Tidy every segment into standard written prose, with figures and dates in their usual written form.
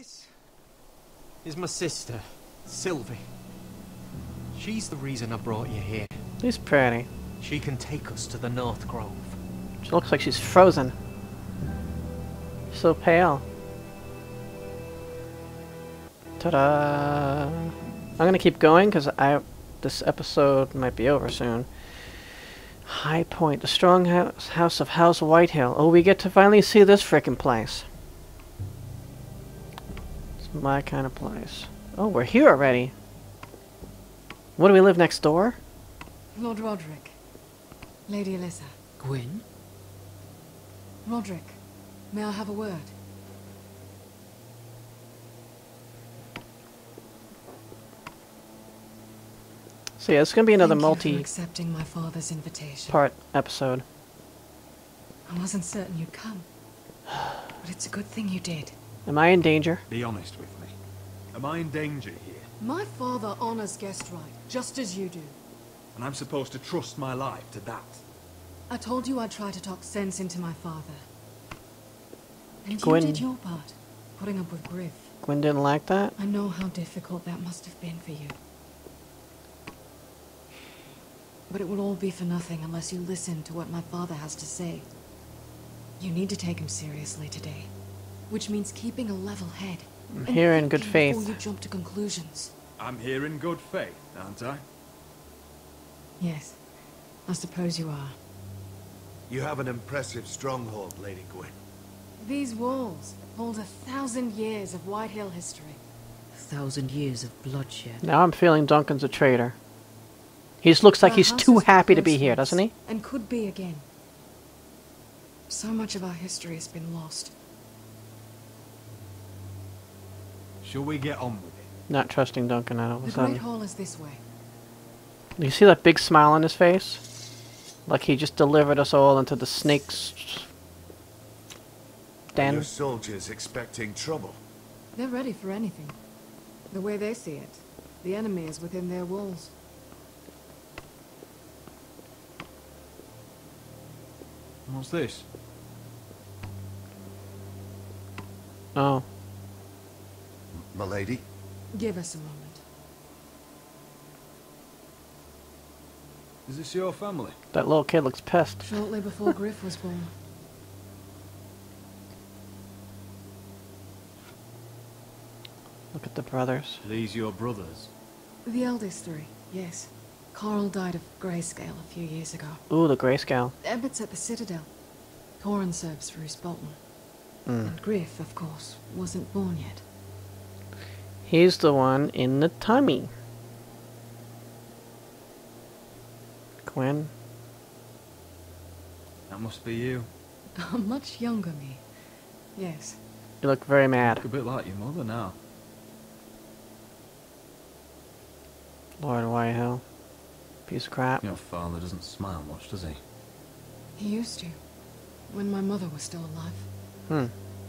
This is my sister, Sylvie. She's the reason I brought you here. She's pretty. She can take us to the North Grove. She looks like she's frozen. So pale. Ta-da! I'm gonna keep going because this episode might be over soon. Highpoint, the strong house of House Whitehill. Oh, we get to finally see this frickin' place. It's my kind of place. Oh, we're here already. What, do we live next door? Lord Roderick. Lady Alyssa. Gwyn? Roderick, may I have a word? So yeah, it's gonna be another Thank you for accepting my father's invitation. part episode. I wasn't certain you'd come, but it's a good thing you did. Am I in danger? Be honest with me. Am I in danger here? My father honors guest right, just as you do. And I'm supposed to trust my life to that? I told you I'd try to talk sense into my father. And Gwyn. you did your part, putting up with Griff. Gwyn didn't like that? I know how difficult that must have been for you. But it will all be for nothing unless you listen to what my father has to say. You need to take him seriously today, which means keeping a level head. I'm here in good faith. Before you jump to conclusions. I'm here in good faith, aren't I? Yes, I suppose you are. You have an impressive stronghold, Lady Gwyn. These walls hold 1,000 years of Whitehill history. 1,000 years of bloodshed. Now I'm feeling Duncan's a traitor. He just looks like he's too happy to be here, doesn't he? And could be again. So much of our history has been lost. Shall we get on with it? Not trusting Duncan all of a The sudden. Great Hall is this way. You see that big smile on his face? Like he just delivered us all into the snake's Are den. your soldiers expecting trouble? They're ready for anything. The way they see it, the enemy is within their walls. What's this? Oh. Milady? Give us a moment. Is this your family? That little kid looks pissed. Shortly before Griff was born. Look at the brothers. These your brothers? The eldest three, yes. Carl died of grayscale a few years ago. Ooh, the grayscale. Ebbett's at the Citadel. Torin serves for Roose Bolton. Mm. And Griff, of course, wasn't born yet. He's the one in the tummy. Gwyn. That must be you. A much younger me. Yes. You look very mad. A bit like your mother now. Lord Whitehill. Piece of crap. Your father doesn't smile much, does he? He used to. When my mother was still alive. Hmm.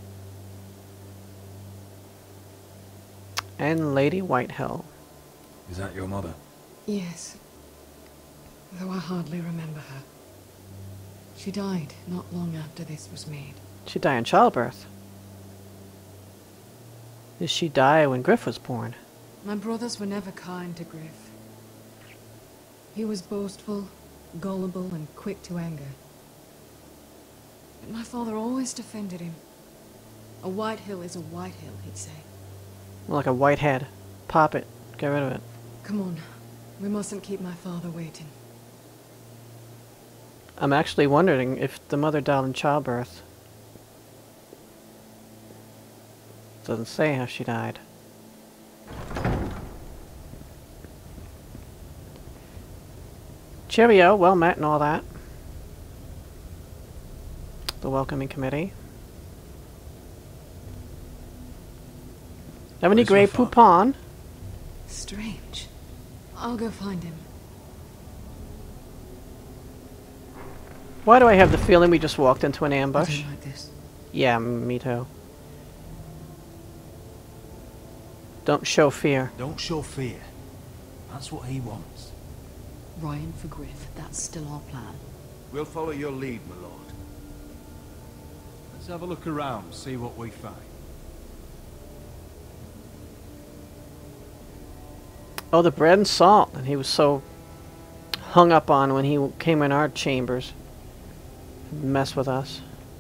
And Lady Whitehill. Is that your mother? Yes. Though I hardly remember her. She died not long after this was made. She died in childbirth. Did she die when Griff was born? My brothers were never kind to Griff. He was boastful, gullible, and quick to anger. But my father always defended him. A Whitehill is a Whitehill, he'd say. Like a white head. Pop it. Get rid of it. Come on. We mustn't keep my father waiting. I'm actually wondering if the mother died in childbirth. Doesn't say how she died. Cheerio, well met and all that. The welcoming committee. Have any Where's your Grey father? Poupon? Strange. I'll go find him. Why do I have the feeling we just walked into an I ambush? don't like this. Yeah, me too. Don't show fear. Don't show fear. That's what he wants. Ryan for Griff, that's still our plan. We'll follow your lead, my lord. Let's have a look around, see what we find. Oh, the bread and salt that he was so hung up on when he came in our chambers. Mess with us.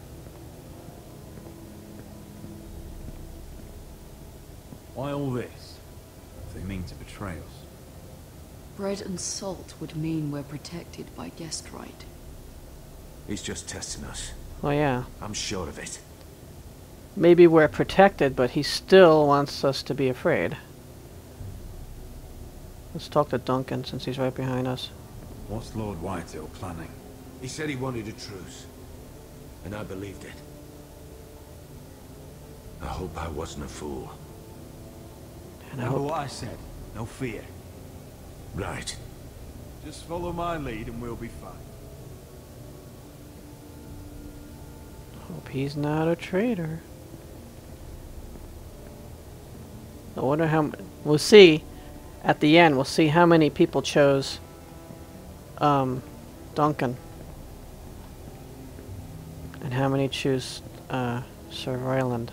Why all this? If they mean to betray us. Bread and salt would mean we're protected by guest right. He's just testing us. Oh yeah. I'm sure of it. Maybe we're protected, but he still wants us to be afraid. Let's talk to Duncan since he's right behind us. What's Lord Whitehill planning? He said he wanted a truce. And I believed it. I hope I wasn't a fool. And I Remember hope what I said? No fear. Right. Just follow my lead and we'll be fine. he's not a traitor. I wonder how... We'll see. At the end, we'll see how many people chose Duncan. And how many choose Sir Ryland.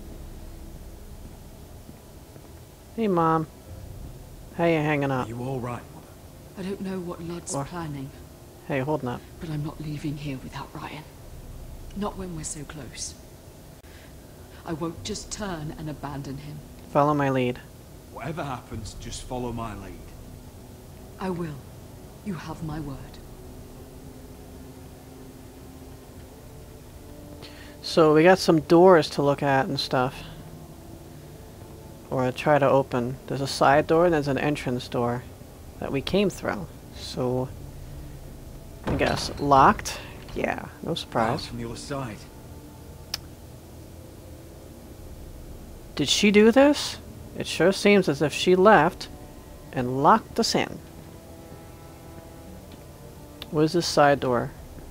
Hey, Mom. How you hanging up? You all right, Mother? I don't know what Ludd's planning, Hey, holding up. but I'm not leaving here without Ryan. Not when we're so close. I won't just turn and abandon him. Follow my lead. Whatever happens, just follow my lead. I will. You have my word. So we got some doors to look at and stuff. Or try to open. There's a side door and there's an entrance door that we came through. So I guess locked? Yeah, no surprise. From the other side. Did she do this? It sure seems as if she left and locked us in. Where's this side door?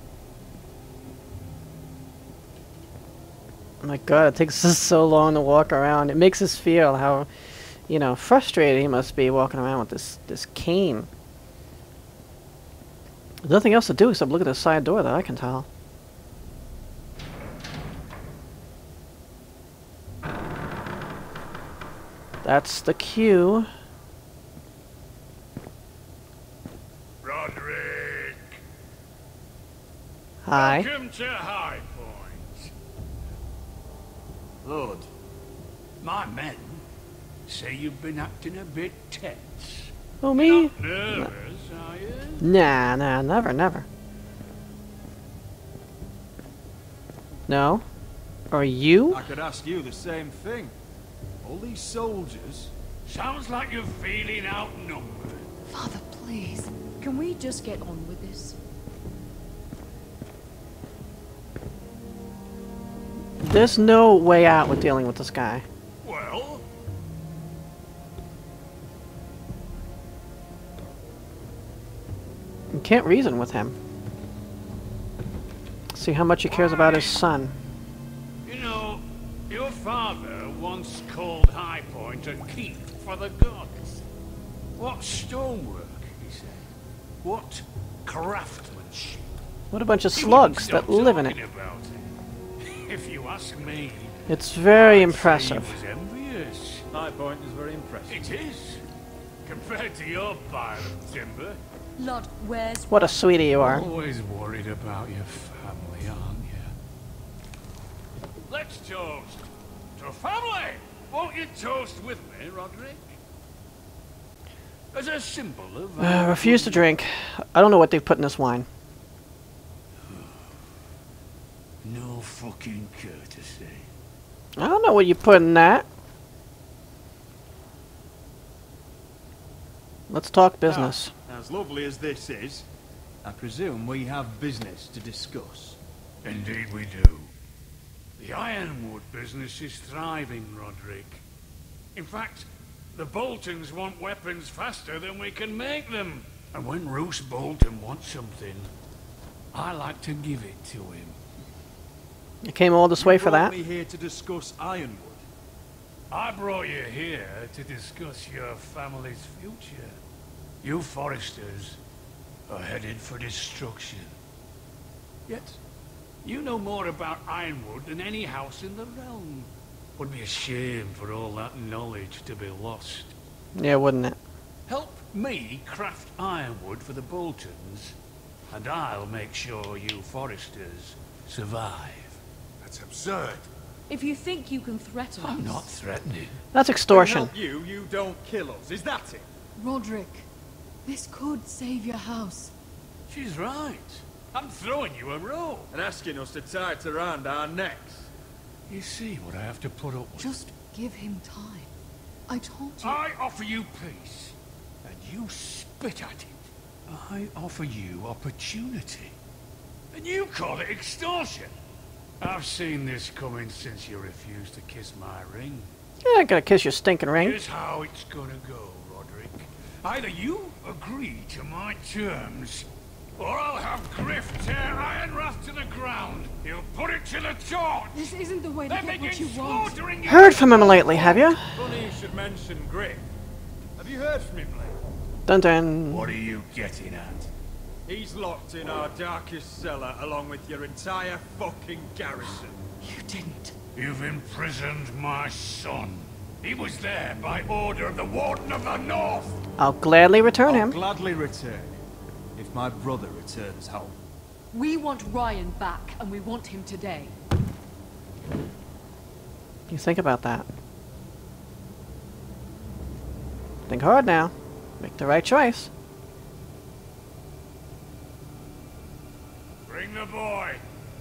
Oh my god, it takes us so long to walk around. It makes us feel how, you know, frustrated he must be walking around with this cane. There's nothing else to do except look at the side door that I can tell. That's the queue. Roderick! Hi. Welcome to Highpoint. Lord. My men say you've been acting a bit tense. Oh, me? Not nervous, are you? Nah, never. No? Are you? I could ask you the same thing. All these soldiers. Sounds like you're feeling outnumbered. Father, please. Can we just get on with this? There's no way out with dealing with this guy. Well, You can't reason with him. See how much he cares about his son. you know, your father once called Highpoint a keep for the gods. What stonework, he said. What craftsmanship. What a bunch of You slugs wouldn't that stop live in it. talking about it. If you ask me, It's very I'd say impressive. he was envious. Highpoint is very impressive. It is. Compared to your pile of timber. Ludd, where's... What a sweetie you are. Always worried about your family, aren't you? Let's toast to family! Won't you toast with me, Roderick? As a symbol of... Refuse to drink. I don't know what they've put in this wine. No fucking courtesy. I don't know what you put in that. Let's talk business. Now, as lovely as this is, I presume we have business to discuss. Indeed we do. The ironwood business is thriving, Roderick. In fact, the Boltons want weapons faster than we can make them. And when Roose Bolton wants something, I like to give it to him. You came all this way for brought that? me here to discuss ironwood. I brought you here to discuss your family's future. You Forresters are headed for destruction. Yet, you know more about ironwood than any house in the realm. Would be a shame for all that knowledge to be lost. Yeah, wouldn't it? Help me craft ironwood for the Boltons, and I'll make sure you Forresters survive. That's absurd. If you think you can threaten I'm us... not threatening. That's extortion. Help you, you don't kill us. Is that it? Roderick, this could save your house. She's right. I'm throwing you a rope. And asking us to tie it around our necks. You see what I have to put up with? Just give him time. I told you. I offer you peace, and you spit at it. I offer you opportunity, and you call it extortion. I've seen this coming since you refused to kiss my ring. Yeah, I gotta kiss your stinking ring. Here's how it's gonna go, Roderick. Either you agree to my terms, or I'll have Griff tear Ironrath to the ground. He'll put it to the torch. This isn't the way to Then get what begin you want. slaughtering you. Heard from him lately, have you? Funny you should mention Griff. Have you heard from him lately? Dun dun. What are you getting at? He's locked in our darkest cellar along with your entire fucking garrison. You didn't. You've imprisoned my son. He was there by order of the Warden of the North. I'll gladly return I'll him. gladly return if my brother returns home. We want Ryan back, and we want him today. You think about that. Think hard now. Make the right choice. Bring the boy.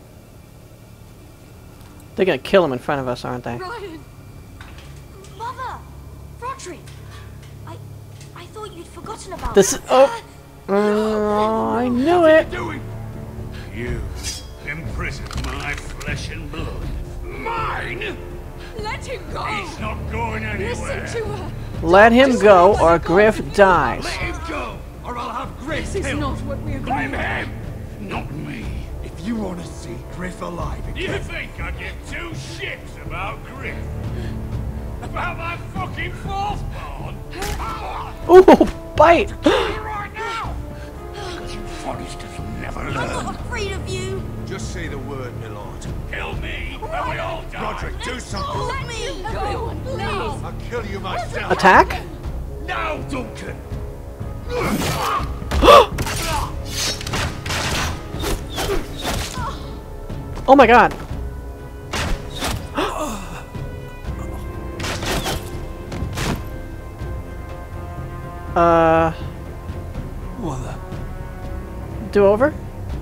They're gonna kill him in front of us, aren't they? Ryan! Mother! Roderick! I thought you'd forgotten about This is... that. Oh! I knew it! Doing? You imprisoned my flesh and blood. Mine? Let him go! He's not going anywhere. Listen to her! Let him go or Griff dies. Let him go, or I'll have Griff This is killed. not what we agreed Blame on. him, not me. If you want to see Griff alive You again, think I give two shits about Griff? About my fucking fourth born? Ooh! Bite! Right now! Because you Forresters will never I'm learn. not afraid of you. just say the word, my lord. Kill me, and we all die. Roderick, do something. Let me Go, please! I'll kill you myself. Attack? Now, Duncan! Oh my god! Mother. Do over?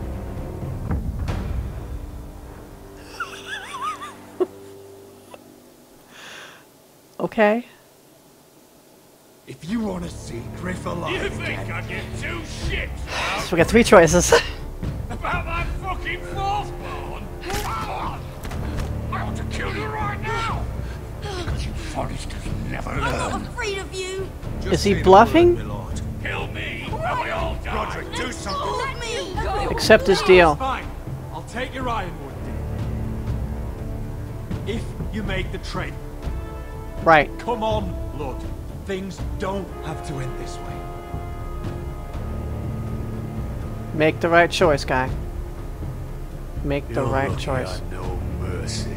Okay. If you want to see Griff You alive think again, I give two shits So we got 3 choices. about my fucking fourth born? I want to kill you right now! Because you Forresters will never I'm learn. not afraid of you. just Is he say the bluffing? word, my lord. Kill me, and we all die. Roderick, do something. Let me go. Accept his deal. Fine. I'll take your ironwood deal. If you make the trade. Right. Come on, Ludd. Things don't have to end this way. Make the right choice, guy. Make the You're right lucky choice. I know mercy.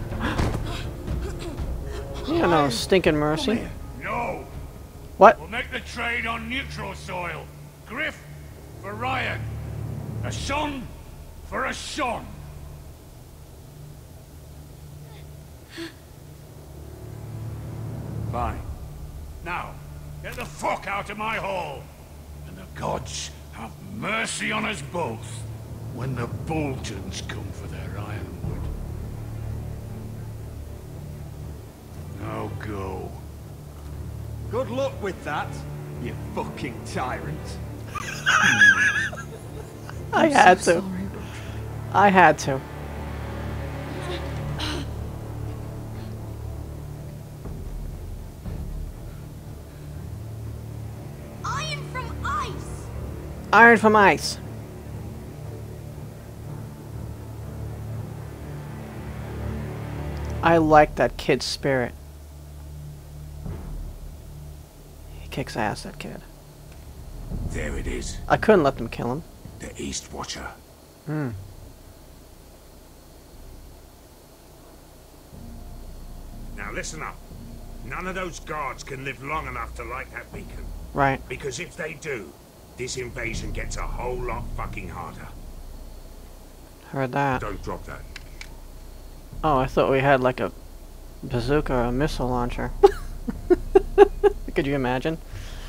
Yeah, no stinking mercy. No! What? We'll make the trade on neutral soil. Griff for Ryan. A son for a son. Fine. Now, get the fuck out of my hall. And the gods have mercy on us both when the Boltons come for their ironwood. Now go. Good luck with that, you fucking tyrant. I had to. I had to. Iron from ice. Iron from ice. I like that kid's spirit. He kicks ass, that kid. There it is, I couldn't let them kill him. the East Watcher. Hmm. Now listen up. None of those guards can live long enough to light that beacon. Right. Because if they do, this invasion gets a whole lot fucking harder. Heard that. Don't drop that. Oh, I thought we had like a bazooka or a missile launcher. Could you imagine?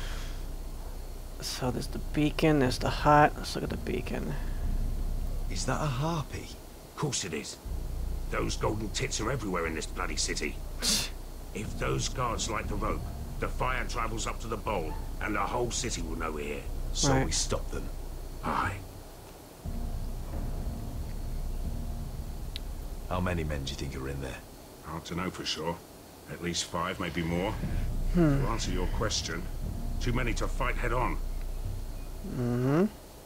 So there's the beacon, there's the hut. Let's look at the beacon. Is that a harpy? Of course it is. Those golden tits are everywhere in this bloody city. If those guards light the rope, the fire travels up to the bowl, and the whole city will know we're here. So Right. we stop them. Aye. How many men do you think are in there? Hard to know for sure. At least 5, maybe more. To answer your question, too many to fight head on. Mm-hmm.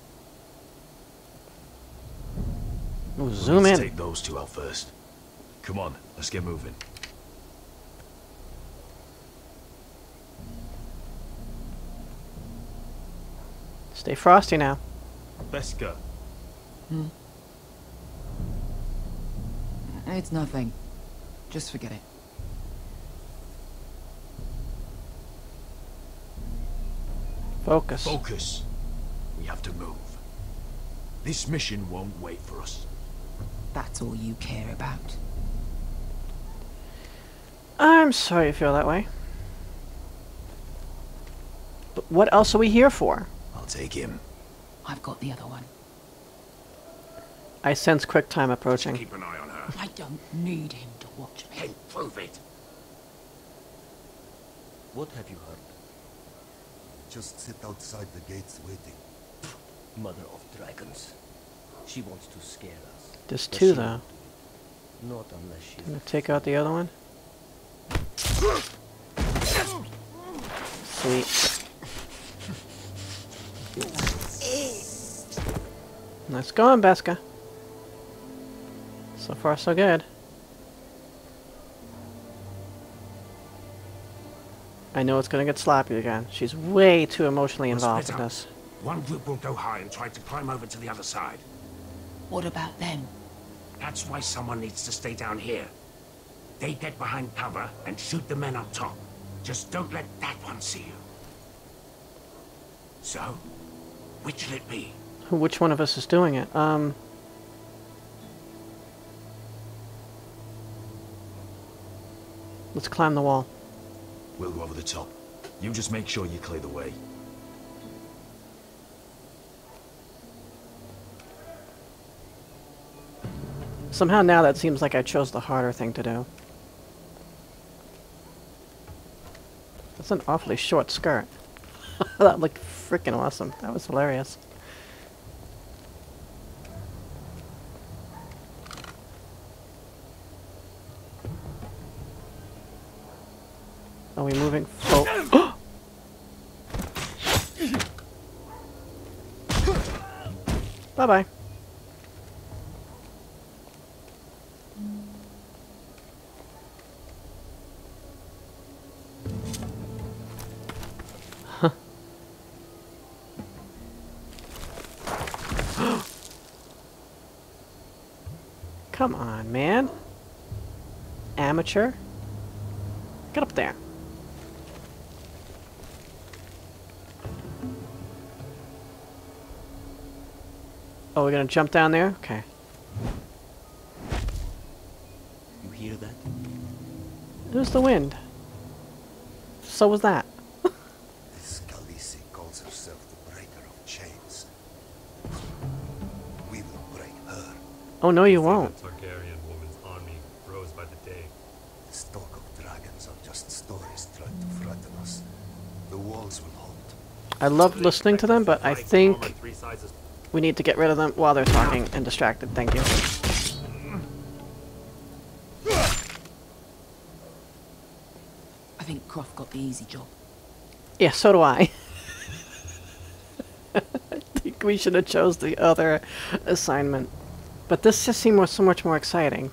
Ooh, We'll zoom need to in. take those 2 out first. Come on, let's get moving. Stay frosty now. Beskha. It's nothing. Just forget it. Focus. Focus. We have to move. This mission won't wait for us. That's all you care about. I'm sorry you feel that way. But what else are we here for? I'll take him. I've got the other one. I sense quick time approaching. Keep an eye on her. I don't need him to watch me. Hey, prove it. What have you heard? Just sit outside the gates waiting. Mother of Dragons. She wants to scare us. There's But 2 she though. won't do it. Not unless she's... Gonna take out the other one. Sweet. Nice going, Beskha. So far, so good. I know it's gonna get sloppy again. She's way too emotionally We'll involved split in up. this. One group will go high and try to climb over to the other side. What about them? That's why someone needs to stay down here. They get behind cover and shoot the men up top. Just don't let that one see you. So, which'll it be? Which one of us is doing it? Let's climb the wall. We'll go over the top. You just make sure you clear the way. Somehow now that seems like I chose the harder thing to do. That's an awfully short skirt. That looked freaking awesome. That was hilarious. Are we moving forward? Bye-bye. Come on, man. Amateur. Get up there. Oh, we're gonna jump down there? Okay. You hear that? It was the wind. So was that. This Khaleesi calls herself the breaker of chains. We will break her. Oh, no, you won't. Targaryen woman's army grows by the day. This talk of dragons are just stories trying to frighten us. The walls will hold. I love listening to them, but I Armor think 3 sizes. we need to get rid of them while they're talking and distracted. Thank you. I think Croft got the easy job. Yeah, so do I. I think we should have chose the other assignment. But this just seemed so much more exciting.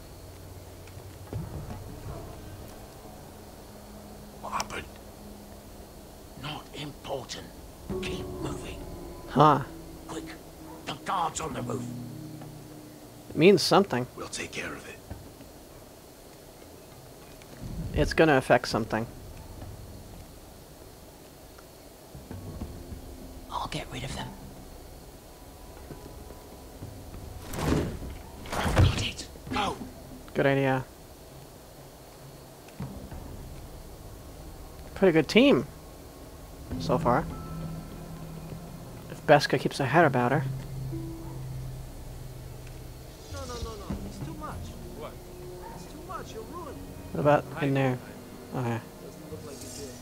What happened? Not important. Keep moving. Huh. Quick. The guards on the roof. It means something. We'll take care of it. It's gonna affect something. Good idea. Pretty good team so far. If Beskha keeps her head about her. No. It's too much. What? It's too much. You'll ruin it. What about in there? Okay. Doesn't look like you did.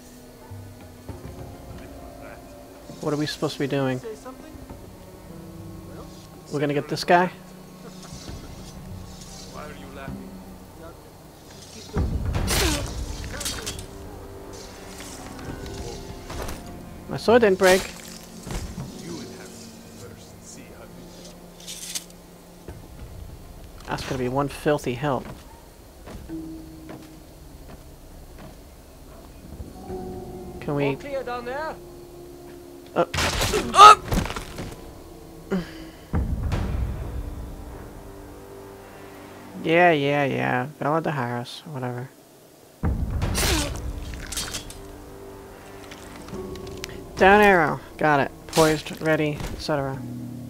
What are we supposed to be doing? Say something? Well, We're gonna get this guy? why are you laughing? Nothing. Just keep doing it. My sword didn't break. You inhabit first and see how you That's gonna be one filthy help. Can we? Clear down there. Yeah. Bella de Harris, whatever. Down arrow. Got it. Poised, ready, etc.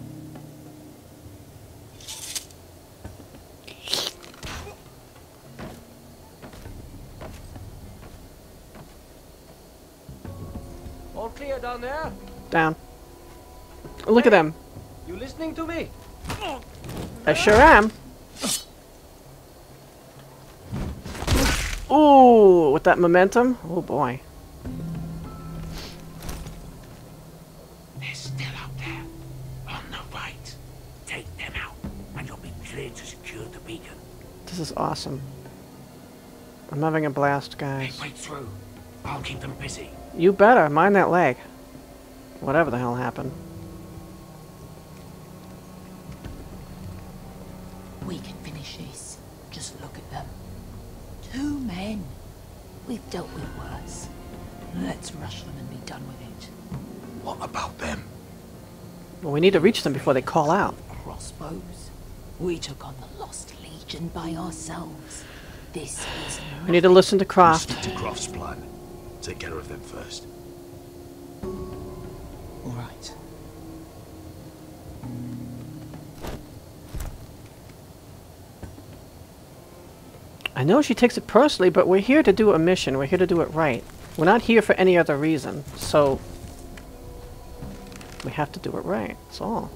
All clear down there. Down. Look at them. You listening to me? I sure am. Ooh, with that momentum. Oh boy. They're still out there. On the right. Take them out, and you'll be clear to secure the beacon. This is awesome. I'm having a blast, guys. Hey, wait through. I'll keep them busy. You better mind that leg. Whatever the hell happened. We can finish this. Just look at them. 2 men. We've dealt with worse. Let's rush them and be done with it. What about them? Well, we need to reach them before they call out. Crossbows. We took on the Lost Legion by ourselves. This is We need to listen to Croft. Stick to Croft's plan. Take care of them first. all right. I know she takes it personally, but we're here to do a mission. We're here to do it right. We're not here for any other reason. So we have to do it right. That's all.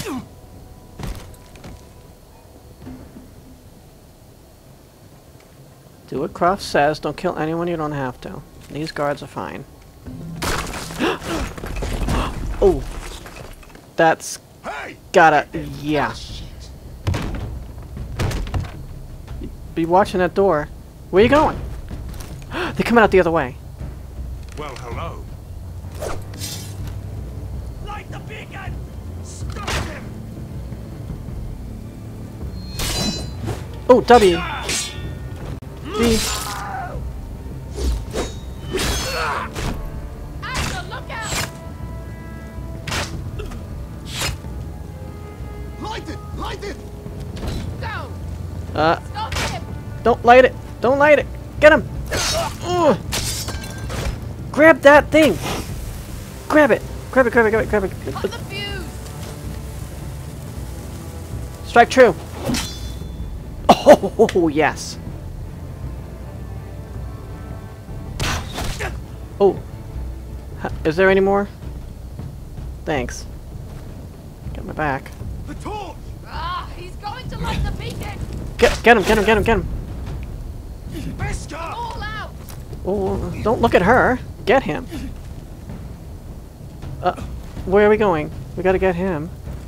Do what Croft says. Don't kill anyone you don't have to. These guards are fine. Oh. That's gotta... Yeah. Be watching that door. Where you going? They're coming out the other way. Well, hello. Light the beacon! Stop him! Oh, W. B. Asher, look out! Light it! Down! Stop him! Don't light it. Don't light it. Get him. Ugh. Grab that thing. Grab it. Grab it. Cut the fuse! Strike true. Oh, yes. Oh. Is there any more? Thanks. Got my back. The torch! Ah, he's going to light the beacon! Get him. Beskha! All out! Oh, don't look at her. Get him. Where are we going? We gotta get him.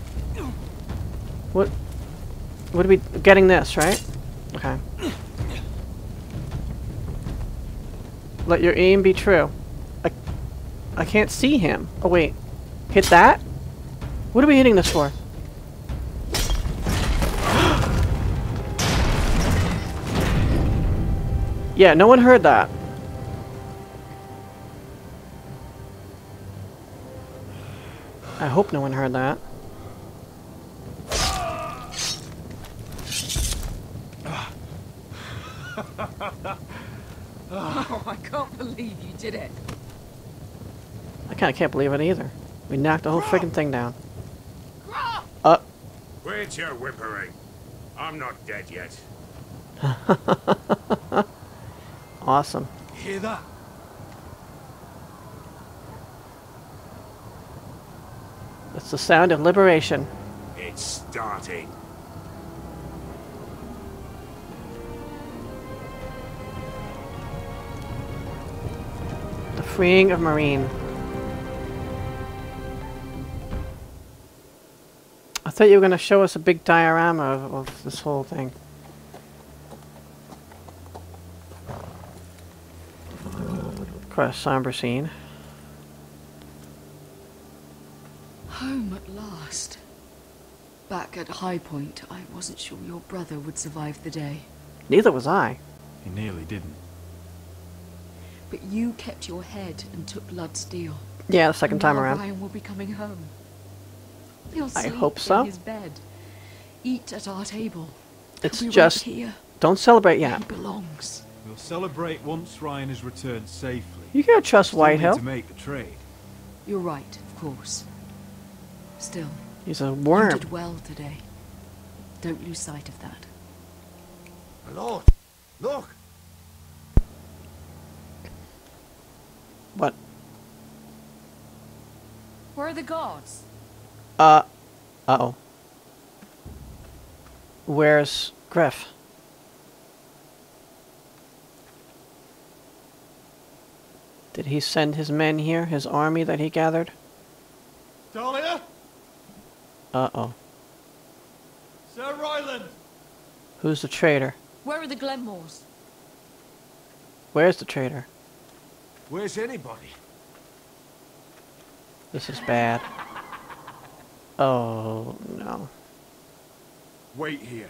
What are we getting this, right? Okay. Let your aim be true. I can't see him. Oh wait. Hit that? What are we hitting this for? Yeah, no one heard that. I hope no one heard that. Oh, I can't believe you did it. I kinda can't believe it either. We knocked the whole friggin' thing down. Croft! Quit your whimpering. I'm not dead yet. Awesome. Hear that? That's the sound of liberation. It's starting. The freeing of Mereen. I thought you were going to show us a big diorama of this whole thing. Quite a somber scene. Home at last. Back at Highpoint, I wasn't sure your brother would survive the day. Neither was I. He nearly didn't. But you kept your head and took Ludd's deal. Yeah, the second time Now around. Ryan will be coming home. He'll I sleep hope so. in his bed, eat at our table. It's We won't just... hear Don't celebrate where yet. he belongs. We'll celebrate once Ryan has returned safely. You gotta trust Still need Whitehill. to make the trade. You're right, of course. Still, He's a you worm. did well today. Don't lose sight of that. Lord, look! What? Where are the guards? Uh-oh. Where's Griff? Did he send his men here? His army that he gathered? Dahlia? Uh-oh. Sir Ryland! Who's the traitor? Where are the Glenmores? Where's the traitor? Where's anybody? This is bad. Oh, no. Wait here.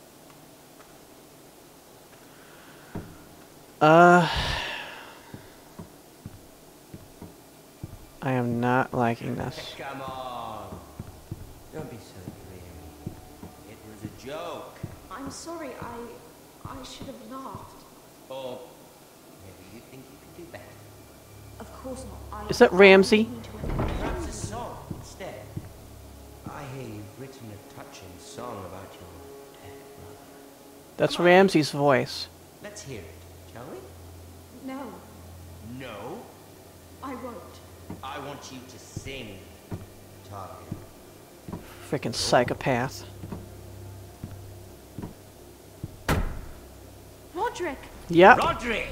I am not liking this. Come on. Don't be so dreary. It was a joke. I'm sorry, I should have laughed. Or maybe you think you could do better. Of course not. Is that Ramsay? Perhaps a song instead. I hear you've written a touching song about your dead brother. That's Ramsay's voice. Let's hear it, shall we? No, No. I won't. I want you to sing, Talia. Freaking psychopath. Roderick! Yep. Roderick!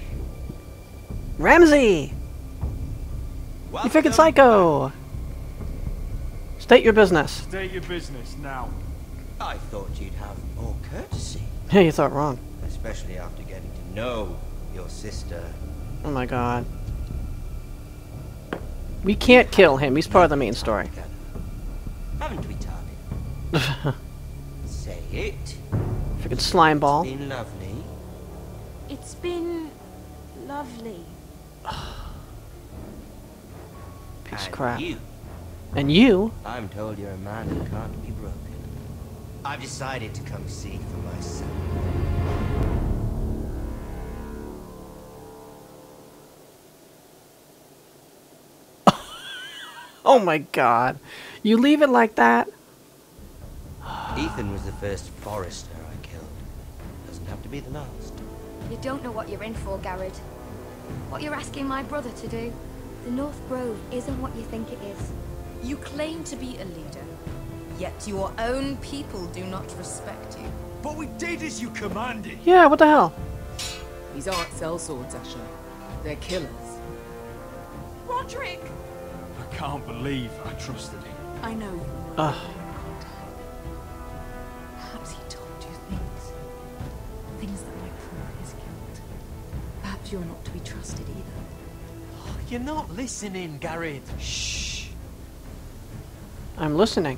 Ramsay! You freaking psycho! State your business. State your business now. I thought you'd have more courtesy. Yeah, you thought wrong. Especially after getting to know your sister. Oh my god. We can't kill him. He's part of the main story. Haven't we, Talia? Say it. Freaking slime ball. It's been lovely. It's been lovely. Piece of And crap. you. And you? I'm told you're a man who can't be broken. I've decided to come see for myself. Oh my god. You leave it like that? Ethan was the first Forrester I killed. Doesn't have to be the last. You don't know what you're in for, Garrett. What you're asking my brother to do. The North Grove isn't what you think it is. You claim to be a leader, yet your own people do not respect you. But we did as you commanded. Yeah, what the hell? These aren't sellswords, Asher. They're killers. Roderick! I can't believe I trusted him. I know you. Ugh. Perhaps he told you things. Things that might prove his guilt. Perhaps you're not to be trusted either. Oh, you're not listening, Garrett. Shh. I'm listening.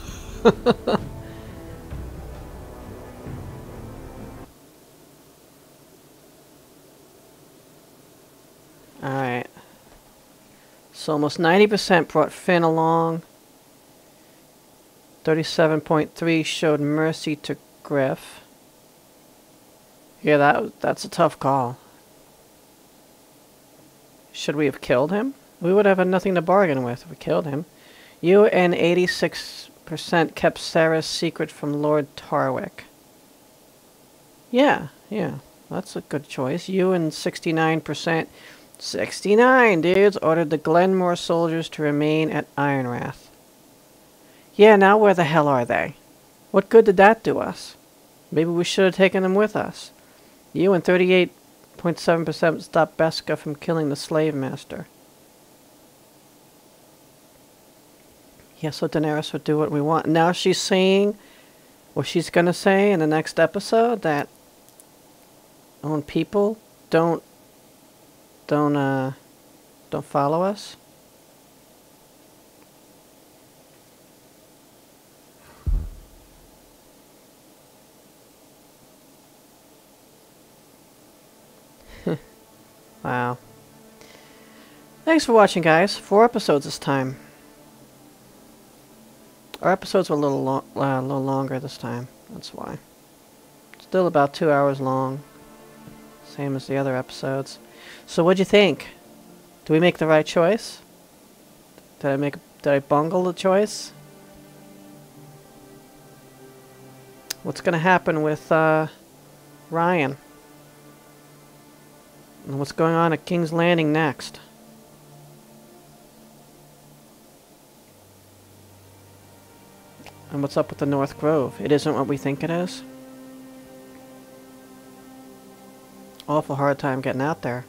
Alright. So almost 90% brought Finn along. 37.3 showed mercy to Griff. Yeah, that's a tough call. Should we have killed him? We would have had nothing to bargain with if we killed him. You and 86% kept Sarah's secret from Lord Tarwick. Yeah, yeah. That's a good choice. You and 69%. 69 dudes ordered the Glenmore soldiers to remain at Ironrath. Yeah, now where the hell are they? What good did that do us? Maybe we should have taken them with us. You and 38.7% stopped Beskha from killing the slave master. Yeah, so Daenerys would do what we want. Now she's saying, or she's gonna say in the next episode, that own people don't follow us. Wow. Thanks for watching, guys. 4 episodes this time. Our episodes were a little longer this time. That's why. Still about 2 hours long. Same as the other episodes. So what'd you think? Did we make the right choice? Did I bungle the choice? What's gonna happen with Ryan? And what's going on at King's Landing next? And what's up with the North Grove? It isn't what we think it is? Awful hard time getting out there.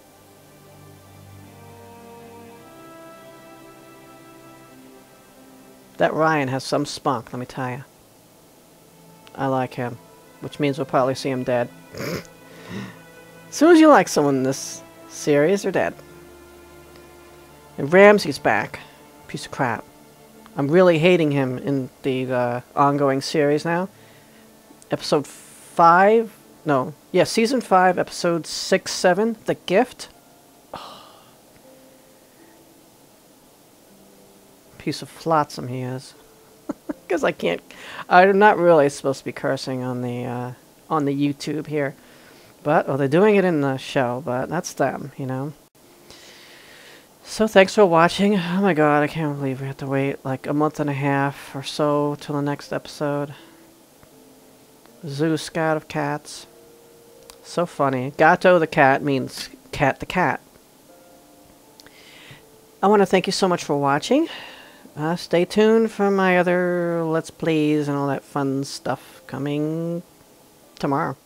That Ryan has some spunk, let me tell you. I like him. Which means we'll probably see him dead. As soon as you like someone in this series, they're dead. And Ramsay's back. Piece of crap. I'm really hating him in the ongoing series now. Episode 5? No. Yeah, Season 5, Episode 6, 7. The Gift. Oh. Piece of flotsam he is. Because I can't... I'm not really supposed to be cursing on the YouTube here. But, well, they're doing it in the show, but that's them, you know. So, thanks for watching. Oh my god, I can't believe we have to wait like a month and a half or so till the next episode. Zeus, god of cats. So funny. Gato the cat means cat the cat. I want to thank you so much for watching. Stay tuned for my other Let's Plays and all that fun stuff coming tomorrow.